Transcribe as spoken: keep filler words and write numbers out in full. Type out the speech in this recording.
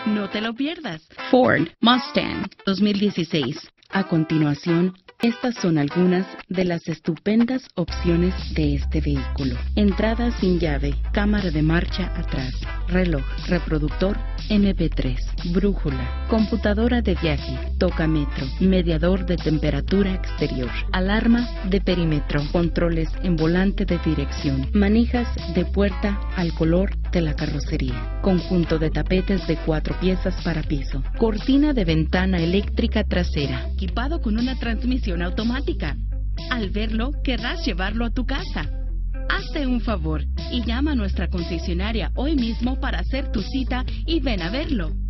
No te lo pierdas. Ford Mustang dos mil dieciséis. A continuación, estas son algunas de las estupendas opciones de este vehículo. Entrada sin llave, cámara de marcha atrás, reloj, reproductor eme pe tres, brújula, computadora de viaje, tocametro, mediador de temperatura exterior, alarma de perímetro, controles en volante de dirección, manijas de puerta al color de la carrocería, conjunto de tapetes de cuatro piezas para piso, cortina de ventana eléctrica trasera, equipado con una transmisión automática. Al verlo, querrás llevarlo a tu casa. Hazte un favor y llama a nuestra concesionaria hoy mismo para hacer tu cita y ven a verlo.